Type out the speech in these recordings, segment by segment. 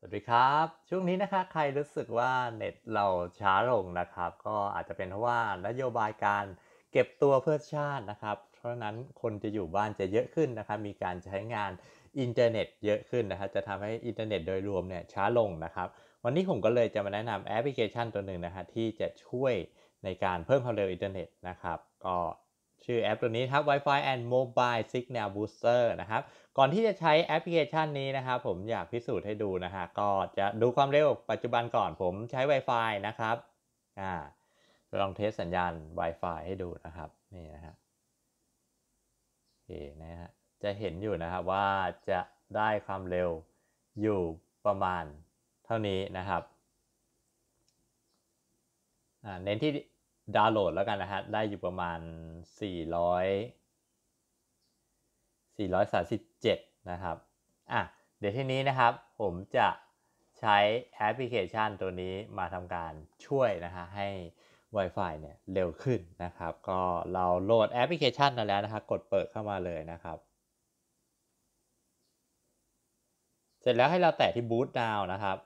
สวัสดีครับช่วงนี้นะคะใครรู้สึกว่าเน็ตเราช้าลงนะครับก็อาจจะเป็นเพราะว่านโยบายการเก็บตัวเพื่อชาตินะครับเพราะฉะนั้นคนจะอยู่บ้านจะเยอะขึ้นนะครับมีการใช้งานอินเทอร์เน็ตเยอะขึ้นนะครับจะทำให้อินเทอร์เน็ตโดยรวมเนี่ยช้าลงนะครับวันนี้ผมก็เลยจะมาแนะนำแอปพลิเคชันตัวหนึ่งนะฮะที่จะช่วยในการเพิ่มความเร็วอินเทอร์เน็ตนะครับก็ชื่อแอปตัวนี้ครับ Wi-Fi and Mobile Signal Booster นะครับ ก่อนที่จะใช้แอปพลิเคชันนี้นะครับผมอยากพิสูจน์ให้ดูนะฮะก็จะดูความเร็วปัจจุบันก่อนผมใช้ Wi-Fi นะครับอ่าลองเทสสัญญาณ Wi-Fi ให้ดูนะครับนี่นะฮะโอเคนะฮะจะเห็นอยู่นะครับว่าจะได้ความเร็วอยู่ประมาณเท่านี้นะครับเน้นที่ดาวน์โหลดแล้วกันนะฮะได้อยู่ประมาณ400 437นะครับเดี๋ยวทีนี้นะครับผมจะใช้แอปพลิเคชันตัวนี้มาทำการช่วยนะฮะให้ Wi-Fi เนี่ยเร็วขึ้นนะครับก็เราโหลดแอปพลิเคชันมาแล้วนะครับกดเปิดเข้ามาเลยนะครับเสร็จแล้วให้เราแตะที่ Boot Now นะครับ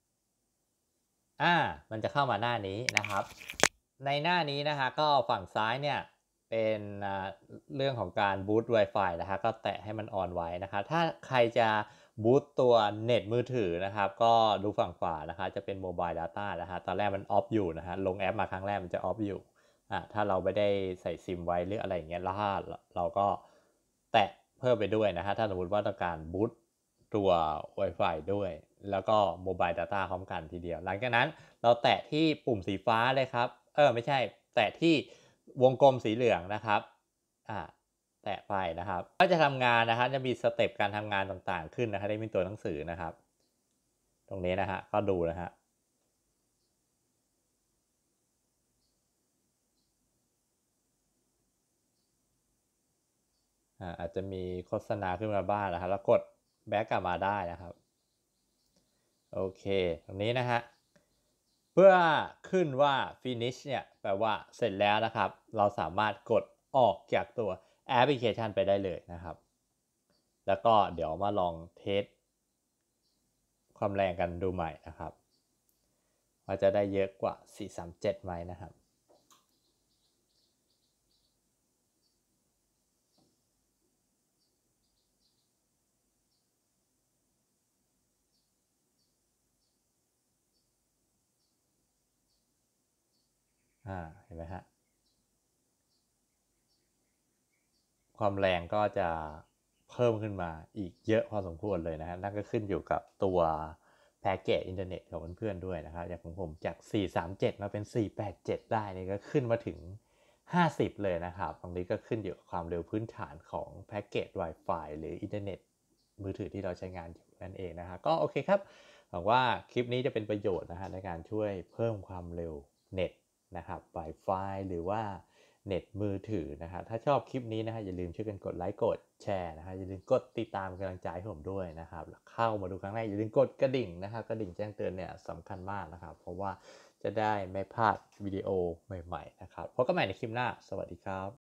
มันจะเข้ามาหน้านี้นะครับในหน้านี้นะคะก็ฝั่งซ้ายเนี่ยเป็นเรื่องของการบูต Wi-Fi นะคะก็แตะให้มันออนไว้นะคะถ้าใครจะบูตตัวเน็ตมือถือนะครับก็ดูฝั่งขวานะคะจะเป็น Mobile Data นะคะตอนแรกมันออฟอยู่นะฮะลงแอปมาครั้งแรกมันจะออฟอยู่ถ้าเราไม่ได้ใส่ซิมไว้หรืออะไรอย่างเงี้ยแล้วถ้าเราก็แตะเพิ่มไปด้วยนะฮะถ้าสมมติว่าต้องการบูตตัว Wi-Fi ด้วยแล้วก็ Mobile Data พร้อมกันทีเดียวหลังจากนั้นเราแตะที่ปุ่มสีฟ้าเลยครับไม่ใช่แตะที่วงกลมสีเหลืองนะครับอ่าแตะไปนะครับก็จะทำงานนะครับจะมีสเต็ปการทำงานต่างๆขึ้นนะครับได้มีตัวหนังสือนะครับตรงนี้นะฮะก็ดูนะฮะอาจจะมีโฆษณาขึ้นมาบ้างนะครับแล้วกดแบ็กกลับมาได้นะครับโอเคตรงนี้นะฮะเพื่อขึ้นว่า finish เนี่ยแปลว่าเสร็จแล้วนะครับเราสามารถกดออกจากตัวแอปพลิเคชันไปได้เลยนะครับแล้วก็เดี๋ยวมาลองเทสความแรงกันดูใหม่นะครับว่าจะได้เยอะกว่า437ไหมนะครับเห็นไหมฮะความแรงก็จะเพิ่มขึ้นมาอีกเยอะพอสมควรเลยนะฮะนั่นก็ขึ้นอยู่กับตัวแพ็กเกจอินเทอร์เน็ตของเพื่อนๆด้วยนะครับอย่างของผมจาก437มาเป็น487ได้นี่ก็ขึ้นมาถึง50เลยนะครับตรงนี้ก็ขึ้นอยู่กับความเร็วพื้นฐานของแพ็กเกจ Wi-Fi หรืออินเทอร์เน็ตมือถือที่เราใช้งานอยู่นั่นเองนะครับก็โอเคครับหวังว่าคลิปนี้จะเป็นประโยชน์นะฮะในการช่วยเพิ่มความเร็วเน็ตนะครับ Wi-Fi หรือว่าเน็ตมือถือนะครับถ้าชอบคลิปนี้นะฮะอย่าลืมช่วยกันกดไลค์กดแชร์นะฮะอย่าลืมกดติดตามกำลังใจให้ผมด้วยนะครับเข้ามาดูครั้งแรกอย่าลืมกดกระดิ่งนะครับกระดิ่งแจ้งเตือนเนี่ยสำคัญมากนะครับเพราะว่าจะได้ไม่พลาดวิดีโอใหม่ๆนะครับพบกันใหม่ในคลิปหน้าสวัสดีครับ